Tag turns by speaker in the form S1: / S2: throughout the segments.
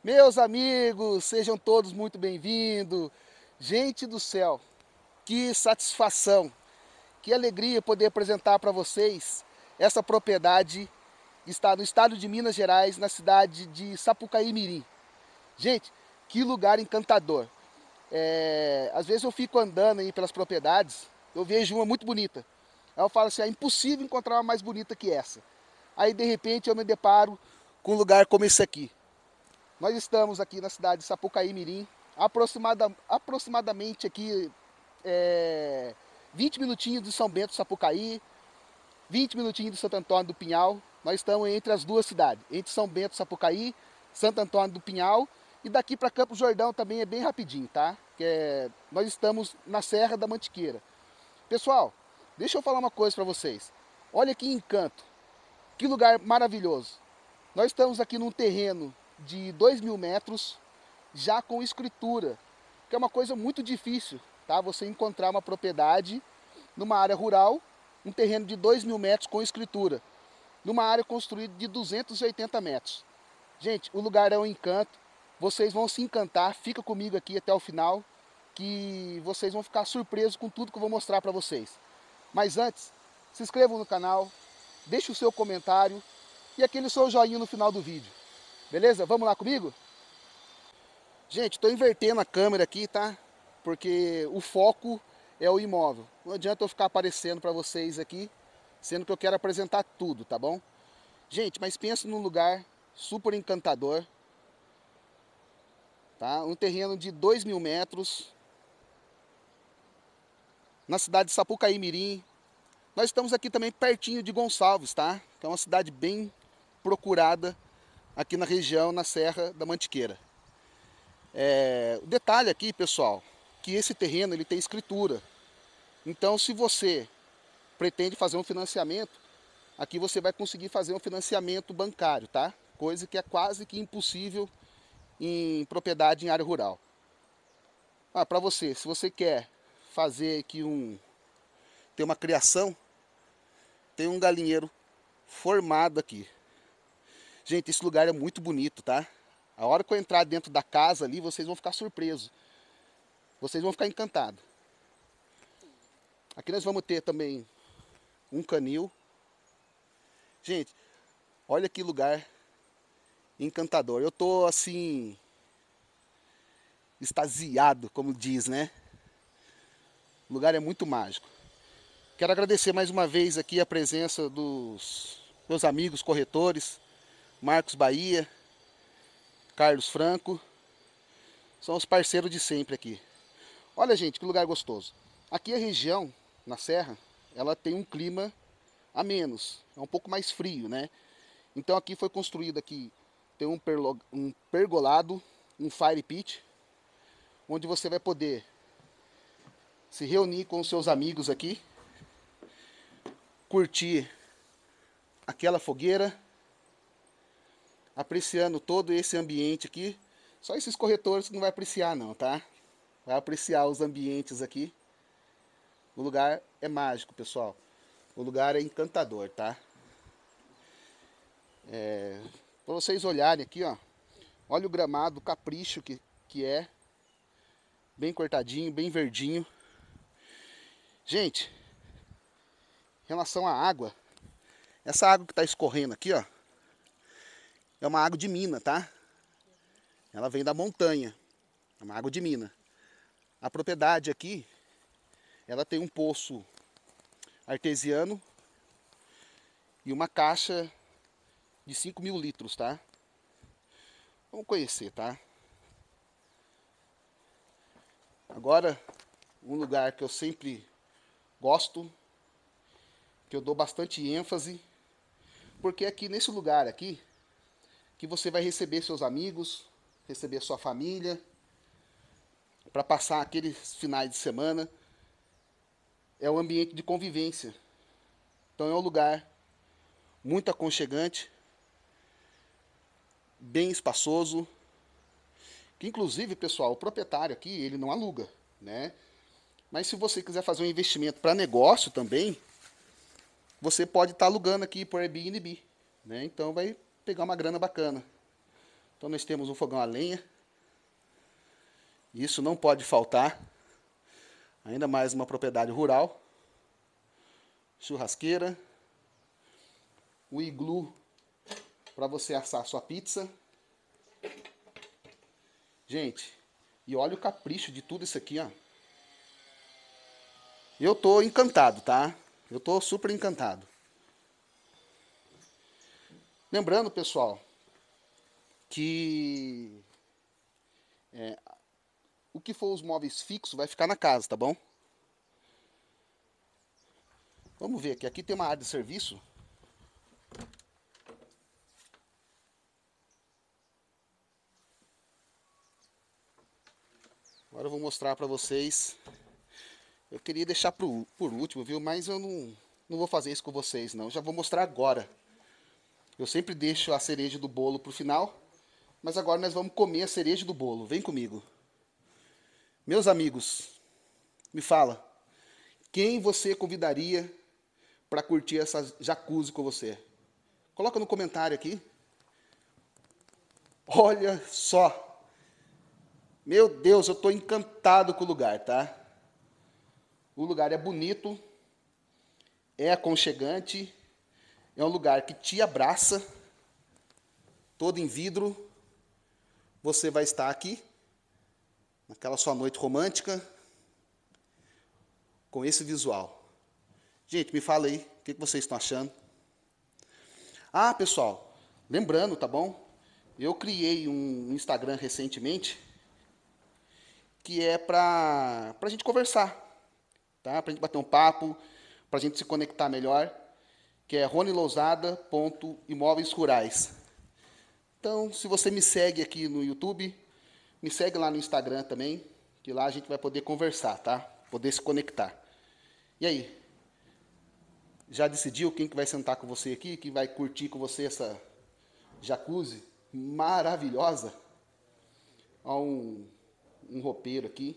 S1: Meus amigos, sejam todos muito bem-vindos. Gente do céu, que satisfação, que alegria poder apresentar para vocês essa propriedade que está no estado de Minas Gerais, na cidade de Sapucaí-Mirim. Gente, que lugar encantador. Às vezes eu fico andando aí pelas propriedades, eu vejo uma muito bonita. Aí eu falo assim, é impossível encontrar uma mais bonita que essa. Aí de repente eu me deparo com um lugar como esse aqui. Nós estamos aqui na cidade de Sapucaí-Mirim, aproximadamente aqui 20 minutinhos de São Bento do Sapucaí, 20 minutinhos de Santo Antônio do Pinhal. Nós estamos entre as duas cidades, entre São Bento do Sapucaí, Santo Antônio do Pinhal, e daqui para Campos Jordão também é bem rapidinho, tá? Nós estamos na Serra da Mantiqueira. Pessoal, deixa eu falar uma coisa para vocês. Olha que encanto, que lugar maravilhoso. Nós estamos aqui num terreno de 2.000 metros, já com escritura, que é uma coisa muito difícil, tá? Você encontrar uma propriedade numa área rural, um terreno de 2.000 metros com escritura, numa área construída de 280 metros. Gente, o lugar é um encanto, vocês vão se encantar, fica comigo aqui até o final, que vocês vão ficar surpresos com tudo que eu vou mostrar para vocês. Mas antes, se inscrevam no canal, deixe o seu comentário e aquele seu joinha no final do vídeo. Beleza? Vamos lá comigo? Gente, estou invertendo a câmera aqui, tá? Porque o foco é o imóvel. Não adianta eu ficar aparecendo para vocês aqui, sendo que eu quero apresentar tudo, tá bom? Gente, mas pensa num lugar super encantador, tá? Um terreno de 2.000 metros, na cidade de Sapucaí-Mirim. Nós estamos aqui também pertinho de Gonçalves, tá? Que é uma cidade bem procurada aqui na região, na Serra da Mantiqueira. O detalhe aqui, pessoal, que esse terreno ele tem escritura. Então, se você pretende fazer um financiamento, aqui você vai conseguir fazer um financiamento bancário, tá? Coisa que é quase que impossível em propriedade em área rural. Para você, se você quer fazer aqui ter uma criação, tem um galinheiro formado aqui. Gente, esse lugar é muito bonito, tá? A hora que eu entrar dentro da casa ali, vocês vão ficar surpresos. Vocês vão ficar encantados. Aqui nós vamos ter também um canil. Gente, olha que lugar encantador. Eu tô assim, extasiado, como diz, né? O lugar é muito mágico. Quero agradecer mais uma vez aqui a presença dos meus amigos corretores, Marcos Bahia, Carlos Franco, são os parceiros de sempre aqui. Olha, gente, que lugar gostoso. Aqui a região, na serra, ela tem um clima ameno, é um pouco mais frio, né? Então aqui foi construído aqui, tem um pergolado, um fire pit, onde você vai poder se reunir com os seus amigos aqui, curtir aquela fogueira, apreciando todo esse ambiente aqui. Só esses corretores que não vai apreciar não, tá? Vai apreciar os ambientes aqui. O lugar é mágico, pessoal. O lugar é encantador, tá? Para vocês olharem aqui, ó. Olha o gramado, o capricho que é. Bem cortadinho, bem verdinho. Gente, em relação à água, essa água que está escorrendo aqui, ó, é uma água de mina, tá? Ela vem da montanha. É uma água de mina. A propriedade aqui, ela tem um poço artesiano e uma caixa de 5.000 litros, tá? Vamos conhecer, tá? Agora, um lugar que eu sempre gosto, que eu dou bastante ênfase, porque aqui nesse lugar aqui, que você vai receber seus amigos, receber sua família, para passar aqueles finais de semana. É um ambiente de convivência. Então é um lugar muito aconchegante, bem espaçoso, que inclusive, pessoal, o proprietário aqui, ele não aluga, né? Mas se você quiser fazer um investimento para negócio também, você pode estar alugando aqui por Airbnb, né? Então vai pegar uma grana bacana. Então nós temos um fogão a lenha. Isso não pode faltar. Ainda mais uma propriedade rural. Churrasqueira. O iglu para você assar sua pizza. Gente, e olha o capricho de tudo isso aqui, ó. Eu tô encantado, tá? Eu tô super encantado. Lembrando, pessoal, que o que for os móveis fixos vai ficar na casa, tá bom? Vamos ver aqui. Aqui tem uma área de serviço. Agora eu vou mostrar para vocês. Eu queria deixar por último, viu? Mas eu não vou fazer isso com vocês, não. Eu já vou mostrar agora. Eu sempre deixo a cereja do bolo pro final. Mas agora nós vamos comer a cereja do bolo. Vem comigo. Meus amigos, me fala. Quem você convidaria para curtir essa jacuzzi com você? Coloca no comentário aqui. Olha só. Meu Deus, eu estou encantado com o lugar, tá? O lugar é bonito, é aconchegante, é um lugar que te abraça, todo em vidro. Você vai estar aqui, naquela sua noite romântica, com esse visual. Gente, me fala aí, o que vocês estão achando? Ah, pessoal, lembrando, tá bom? Eu criei um Instagram recentemente, que é para a gente conversar, tá? Para a gente bater um papo, para a gente se conectar melhor, que é ronilousada.imóveis rurais. Então, se você me segue aqui no YouTube, me segue lá no Instagram também, que lá a gente vai poder conversar, tá? Poder se conectar. E aí? Já decidiu quem que vai sentar com você aqui, que vai curtir com você essa jacuzzi maravilhosa? Há um roupeiro aqui.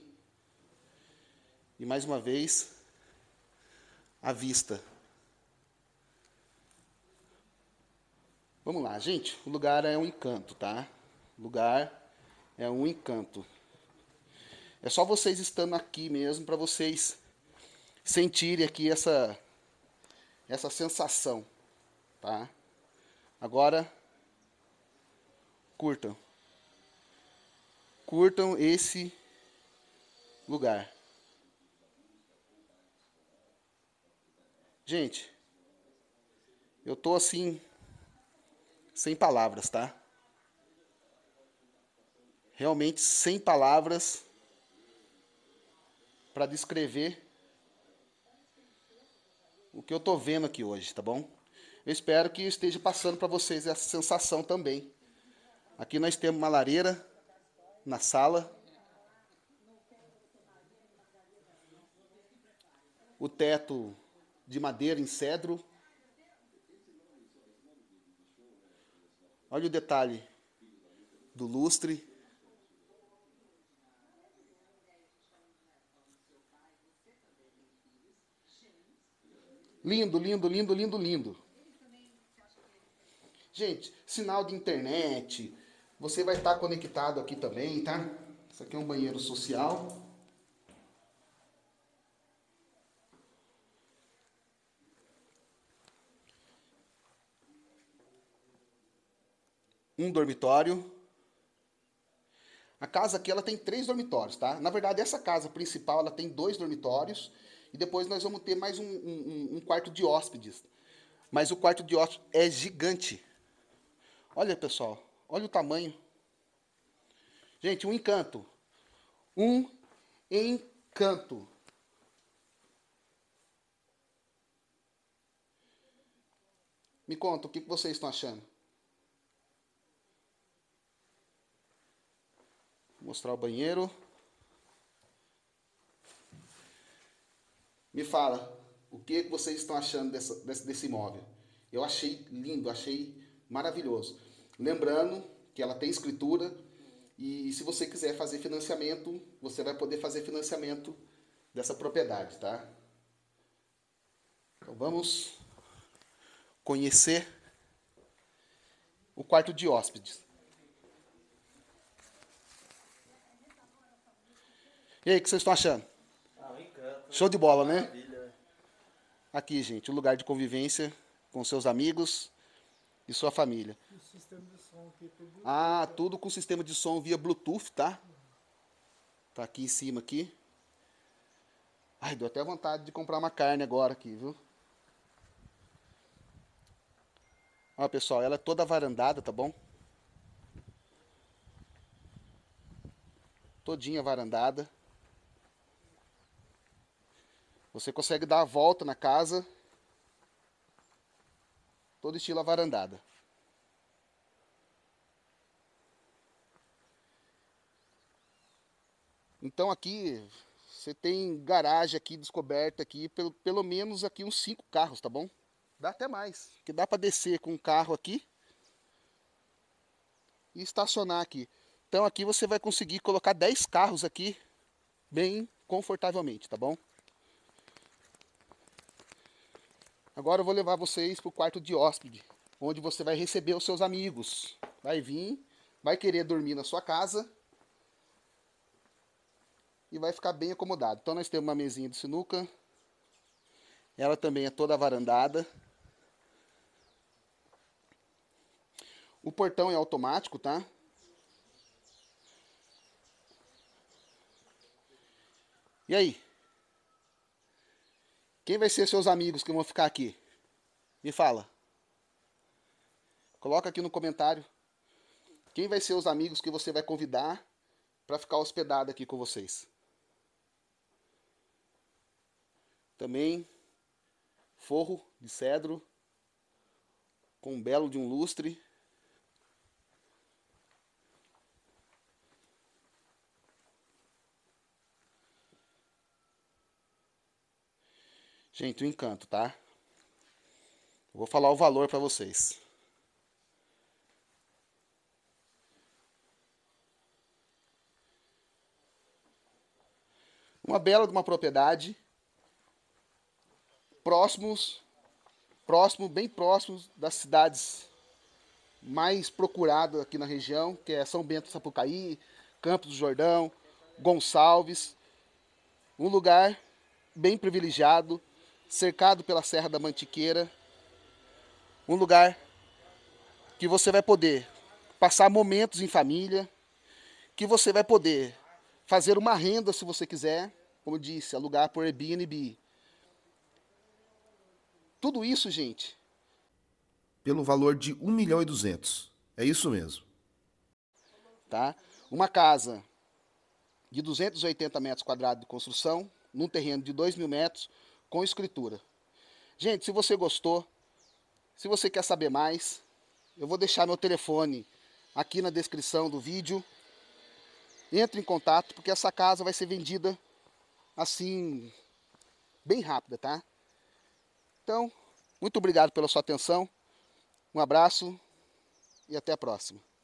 S1: E mais uma vez, a vista. Vamos lá, gente. O lugar é um encanto, tá? O lugar é um encanto. É só vocês estando aqui mesmo para vocês sentirem aqui essa sensação, tá? Agora, curtam. Curtam esse lugar. Gente, eu tô assim, sem palavras, tá? Realmente sem palavras para descrever o que eu tô vendo aqui hoje, tá bom? Eu espero que esteja passando para vocês essa sensação também. Aqui nós temos uma lareira na sala. O teto de madeira em cedro. Olha o detalhe do lustre. Lindo, lindo, lindo, lindo, lindo. Gente, sinal de internet. Você vai estar conectado aqui também, tá? Isso aqui é um banheiro social. Um dormitório. A casa aqui ela tem 3 dormitórios, tá? Na verdade, essa casa principal ela tem 2 dormitórios. E depois nós vamos ter mais um quarto de hóspedes. Mas o quarto de hóspedes é gigante. Olha, pessoal. Olha o tamanho. Gente, um encanto. Um encanto. Me conta, o que vocês estão achando? Vou mostrar o banheiro. Me fala, o que vocês estão achando desse imóvel? Eu achei lindo, achei maravilhoso. Lembrando que ela tem escritura e se você quiser fazer financiamento, você vai poder fazer financiamento dessa propriedade, tá? Então vamos conhecer o quarto de hóspedes. E aí, o que vocês estão achando?
S2: Um encanto.
S1: Show de bola, né?
S2: Maravilha.
S1: Aqui, gente, um lugar de convivência com seus amigos e sua família.
S3: O sistema de som aqui, tudo.
S1: Ah, tudo com sistema de som via Bluetooth, tá? Tá aqui em cima aqui. Ai, deu até vontade de comprar uma carne agora aqui, viu? Ó, pessoal, ela é toda varandada, tá bom? Todinha varandada. Você consegue dar a volta na casa. Todo estilo varandada. Então aqui você tem garagem aqui descoberta aqui, pelo menos aqui uns 5 carros, tá bom? Dá até mais, que dá para descer com um carro aqui e estacionar aqui. Então aqui você vai conseguir colocar 10 carros aqui bem confortavelmente, tá bom? Agora eu vou levar vocês para o quarto de hóspede, onde você vai receber os seus amigos. Vai vir, vai querer dormir na sua casa e vai ficar bem acomodado. Então nós temos uma mesinha de sinuca. Ela também é toda varandada. O portão é automático, tá? E aí? Quem vai ser seus amigos que vão ficar aqui? Me fala. Coloca aqui no comentário. Quem vai ser os amigos que você vai convidar para ficar hospedado aqui com vocês? Também forro de cedro com um belo de um lustre. Gente, um encanto, tá? Eu vou falar o valor para vocês. Uma bela de uma propriedade, bem próximos das cidades mais procuradas aqui na região, que é São Bento do Sapucaí, Campos do Jordão, Gonçalves. Um lugar bem privilegiado, cercado pela Serra da Mantiqueira. Um lugar que você vai poder passar momentos em família, que você vai poder fazer uma renda se você quiser, como eu disse, alugar por Airbnb. Tudo isso, gente,
S4: pelo valor de 1.200.000. É isso mesmo.
S1: tá? Uma casa de 280 metros quadrados de construção, num terreno de 2.000 metros, com escritura. Gente, se você gostou, se você quer saber mais, eu vou deixar meu telefone aqui na descrição do vídeo. Entre em contato, porque essa casa vai ser vendida assim, bem rápida, tá? Então, muito obrigado pela sua atenção. Um abraço e até a próxima.